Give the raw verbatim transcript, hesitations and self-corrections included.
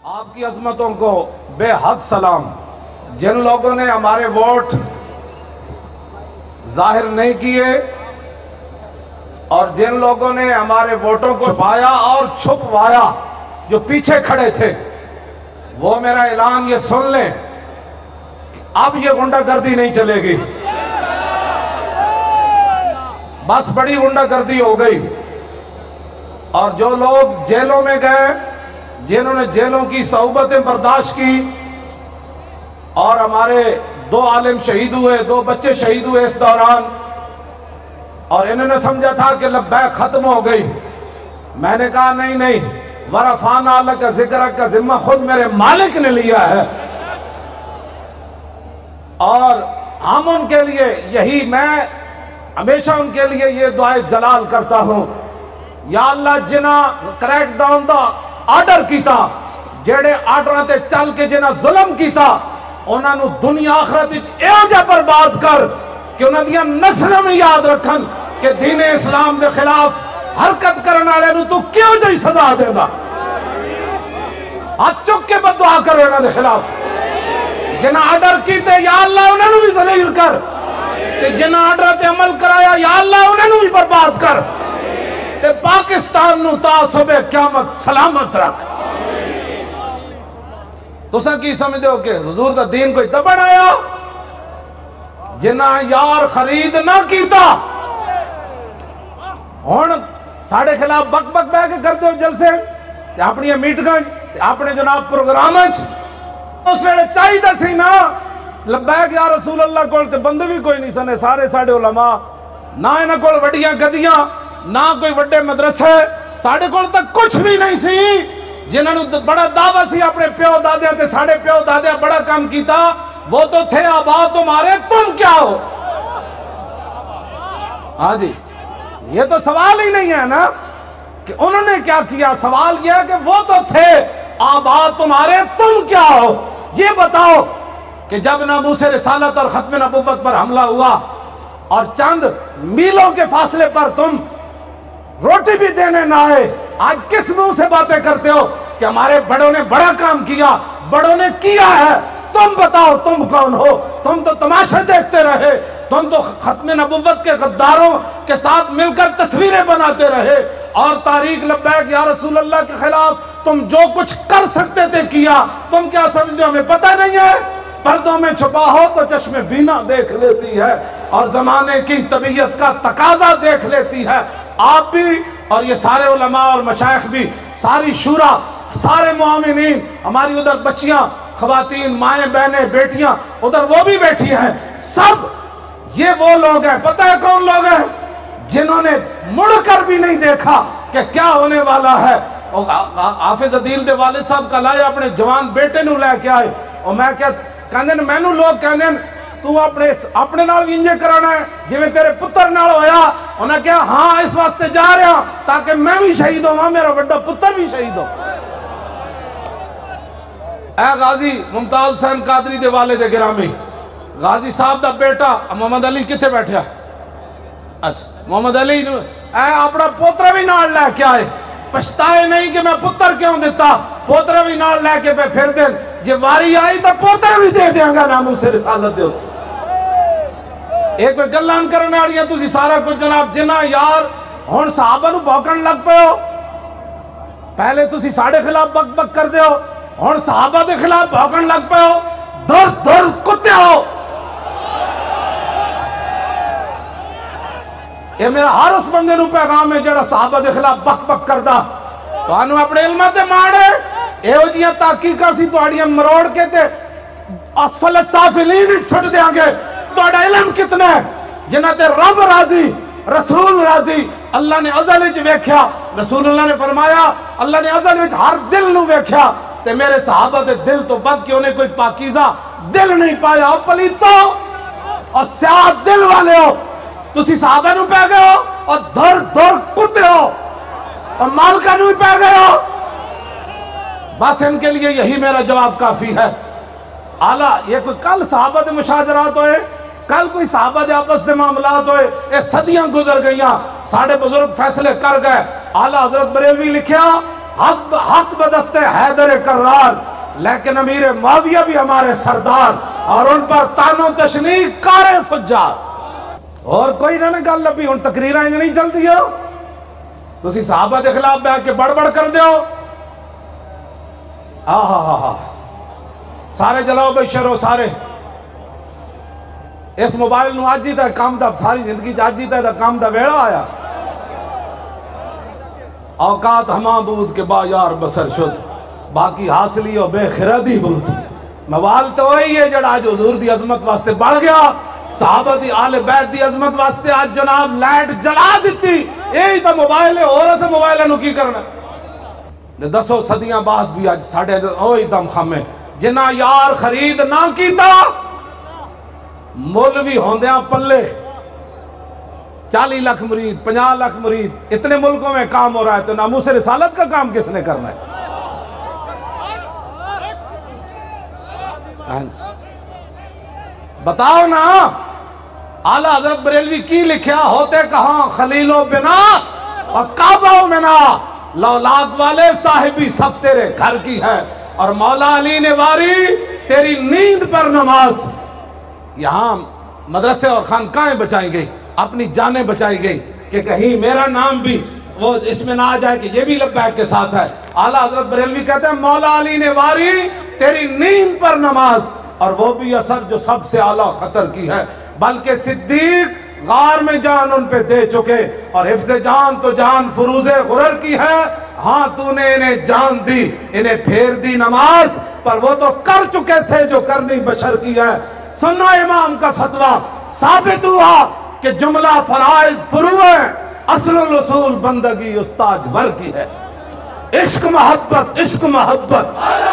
آپ کی عظمتوں کو بے حد سلام۔ جن لوگوں نے ہمارے ووٹ ظاہر نہیں کیے اور جن لوگوں نے ہمارے ووٹوں کو چھپایا اور چھپوایا، جو پیچھے کھڑے تھے، وہ میرا اعلان یہ سن لیں کہ اب یہ غنڈہ گردی نہیں چلے گی، بس بڑی غنڈہ گردی ہو گئی۔ اور جو لوگ جیلوں میں گئے، جنہوں نے جیلوں کی صعوبتیں برداشت کی، اور ہمارے دو عالم شہید ہوئے، دو بچے شہید ہوئے اس دوران، اور انہوں نے سمجھا تھا کہ لبیک ختم ہو گئی، میں نے کہا نہیں نہیں، ورفعنا لک ذکرک کا ذمہ خود میرے مالک نے لیا ہے، اور ہم ان کے لیے یہی، میں ہمیشہ ان کے لیے یہ دعائے جلال کرتا ہوں، یا اللہ جنہ کریک ڈاؤن دا آرڈر کیتا، جیڑے آرڈراں تے چل کے جنہ ظلم کیتا، انہاں نو دنیا آخرت ایو جا برباد کر کہ انہاں دیاں نسلیں میں یاد رکھن کہ دین اسلام دے خلاف حرکت کرنے والے نو تو کیوں جائی سزا دے دا۔ ہاتھ چک کے بددعا کرو انہاں دے خلاف، جنہ آرڈر کیتے یا اللہ انہاں نو بھی ذلیل کر، تے جنہ آرڈر تے عمل کرایا یا اللہ انہاں نو بھی برباد کر، تے پاکستان نو تا صبح قیامت سلامت رکھ۔ تو سا کی سمجھے ہو کہ حضور دا دین کوئی دبڑ آیا جنہ یار خرید نہ کیتا، ہون ساڑھے خلاف بک بک بے کے کرتے ہو جلسے، تے اپنی میٹنگاں، اپنے جناب پروگراماں، اس ویڑے چاہی دا سی نا لبیک یا رسول اللہ کول، تے بندے بھی کوئی نہیں سنے، سارے ساڑھے علماء، نہ انہاں کول وڈیاں گدیاں، نہ کوئی وڈے مدرسے، ساڑھے کول تک کچھ بھی نہیں سی، جنہوں نے بڑا دعویٰ سی اپنے پیو دادیاں تے ساڑھے پیو دادیاں بڑا کام کیتا، وہ تو تھے آبا تمہارے، تم کیا ہو؟ ہاں جی، یہ تو سوال ہی نہیں ہے نا کہ انہوں نے کیا کیا، سوال یہ ہے کہ وہ تو تھے آبا تمہارے، تم کیا ہو؟ یہ بتاؤ کہ جب ناموس رسالت اور ختم نبوت پر حملہ ہوا اور چند میلوں کے فاصلے پر تم روٹی بھی دینے نہ آئے، آج کس منہ سے باتیں کرتے ہو کہ ہمارے بڑوں نے بڑا کام کیا، بڑوں نے کیا ہے؟ تم بتاؤ تم کون ہو؟ تم تو تماشے دیکھتے رہے، تم تو ختم نبوت کے غداروں کے ساتھ مل کر تصویریں بناتے رہے، اور تاریخ لبیک یا رسول اللہ کے خلاف تم جو کچھ کر سکتے تھے کیا۔ تم کیا سمجھتے ہو ہمیں پتہ نہیں ہے؟ پردوں میں چھپا ہو تو چشم بینا دیکھ لیتی ہے، اور زمانے کی طبیعت کا تقاضا دیکھ لیتی ہے۔ آپ بھی اور یہ سارے علماء اور مشائخ بھی، ساری شورا، سارے معاونین، ہماری ادھر بچیاں، خواتین، مائیں، بہنیں، بیٹیاں ادھر وہ بھی بیٹھی ہیں، سب یہ وہ لوگ ہیں، پتہ ہے کون لوگ ہیں؟ جنہوں نے مڑ کر بھی نہیں دیکھا کہ کیا ہونے والا ہے۔ حافظ عدیل دے والد صاحب کا لائے اپنے جوان بیٹے نو لے کے آئے، اور میں کہا کہندے میں نو لوگ کہندے تو اپنے اپنے نال بھی انجے کرانا ہے جی میں تیرے پتر نال ہویا، انہاں کہا ہاں اس واسطے جا رہا تاکہ میں بھی شہید ہوں، میرا بڑا پتر بھی شہید ہو۔ اے غازی ممتاز حسین قادری دے والد گرامی، غازی صاحب دا بیٹا محمد علی کتے بیٹھیا؟ اچھا محمد علی اے اپنا پوترہ بھی نال لے کے آئے، پشتائے نہیں کہ میں پتر کیوں دیتا، پوترہ بھی نال لے کے پہ پھر دیں، جی واری آئی تو پوترہ بھی دے دیں گا ناموس رسالت دے ہوتا۔ ایک کوئی گلان کرنے آڑی ہے تُسی سارا کچھ جناب جنہ یار ہون صحابہ نو بھوکن لگ پہ ہو، پہلے تُسی ساڑھے خلاف بک بک کر دے ہو، ہون صحابہ دے خلاف بھوکن لگ پہ ہو، در در کتے ہو۔ یہ میرا ہر اس بندے نو پیغام ہے جڑا صحابہ دے خلاف بک بک کر دا، تو آنو اپنے علمہ تے ماڑے، ایو جیاں تحقیقہ سی تو آڑیاں مروڑ کے تے اسفل سافلین چھٹ دیاں گے، تو اڑا علم کتنے ہیں جنہ تے رب راضی، رسول راضی، اللہ نے ازل وچ ویکھیا، رسول اللہ نے فرمایا اللہ نے ازل وچ ہر دل نو ویکھیا، تے میرے صحابہ دے دل تو بد کہ انہیں کوئی پاکیزہ دل نہیں پایا، اور پلیتو اور سیاہ دل والے ہو، تسی صحابہ نو پہ گئے ہو اور دھر دھر کتے ہو اور مالکہ نو پہ گئے ہو۔ بس ان کے لیے یہی میرا جواب کافی ہے۔ اعلیٰ یہ کوئی کل صحابہ دے مشاجرات ہوئے، کل کوئی صحابہ دے آپس دے معاملات ہوئے، یہ صدیاں گزر گئیاں، ساڑھے بزرگ فیصلے کر گئے۔ اعلیٰ حضرت بریلوی لکھیا حق حق بدست حیدر کرار، لیکن امیر معاویہ بھی ہمارے سردار، اور ان پر تانو تشنیع کارے فجار۔ اور کوئی نہ گل لبھی ہن تقریراں انج نہیں چلدی ہو، تسی صحابہ دے خلاف بیٹھ کے بڑ بڑ کر دیو۔ آہا ہا ہا سارے جلاؤ بھائی شروع سارے اس موبائل نو آج جیتا ہے کام دا، ساری زندگی آج جیتا ہے دا کام دا بیڑا آیا۔ اوقات ہما بود کے با یار بسر شد، باقی حاصلی و بے خردی بود۔ موال تو وہی ہے جڑا آج حضور دی عظمت واسطے بڑھ گیا، صحابہ دی آل بیت دی عظمت واسطے آج جناب لائٹ جلا دیتی، یہی تو موبائل ہے، اور اسے موبائل ہے نو کی کرنا ہے۔ دسو صدیاں بعد بھی آج ساڑھے اوہی دم خامے جنہ یار خرید نہ کیتا، مولوی ہوندیاں پلے چالی لاکھ مرید، پنجا لاکھ مرید، اتنے ملکوں میں کام ہو رہا ہے، تو ناموس رسالت کا کام کس نے کرنا ہے؟ بتاؤ نا، اعلیٰ حضرت بریلوی کی لکھیا ہوتے کہاں خلیل و بنا اور کعبہ و منا، لولاد والے صاحبی سب تیرے گھر کی ہے، اور مولا علی نے واری تیری نیند پر نماز۔ یہاں مدرسے اور خانقاہیں بچائی گئی، اپنی جانیں بچائی گئی کہ کہیں میرا نام بھی وہ اس میں نہ آ جائے کہ یہ بھی لبیک کے ساتھ ہے۔ اعلیٰ حضرت بریلوی کہتے ہیں مولا علی نے واری تیری نیند پر نماز، اور وہ بھی اثر جو سب سے اعلیٰ خطر کی ہے، بلکہ صدیق غار میں جان ان پہ دے چکے، اور حفظ جان تو جان فروز غرر کی ہے، ہاں تو نے انہیں جان دی، انہیں پھیر دی نماز، پر وہ تو کر چکے تھے جو کرنی بشر کی ہے۔ سنو امام کا فتویٰ، ثابت ہوا کہ جملہ فرائض فروع ہے، اصل الاصول بندگی استاج ور کی ہے۔ عشق محبت، عشق محبت